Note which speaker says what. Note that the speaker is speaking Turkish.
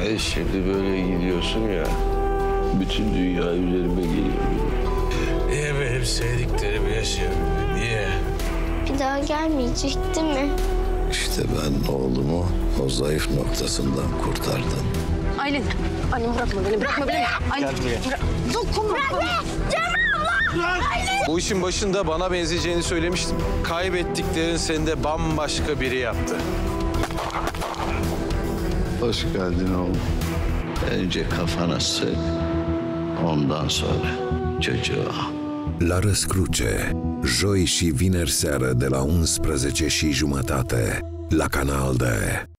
Speaker 1: Şimdi böyle gidiyorsun ya, bütün dünya üzerime geliyor.
Speaker 2: Niye benim sevdiklerimi yaşıyorum? Niye?
Speaker 3: Bir daha gelmeyecek değil mi?
Speaker 4: İşte ben oğlumu o zayıf noktasından kurtardım.
Speaker 5: Aylin. Aylin bırakma beni, bırakma beni. Aylin. Gel buraya. Dokunma.
Speaker 6: Bu işin başında bana benzeyeceğini söylemiştim. Kaybettiklerin seni de bambaşka biri yaptı.
Speaker 4: Hoş geldin oğlum. Önce kafana sık, ondan sonra çocuğa.
Speaker 7: La Răscruce, joi și vineri seară de la 11:30 la Canal D.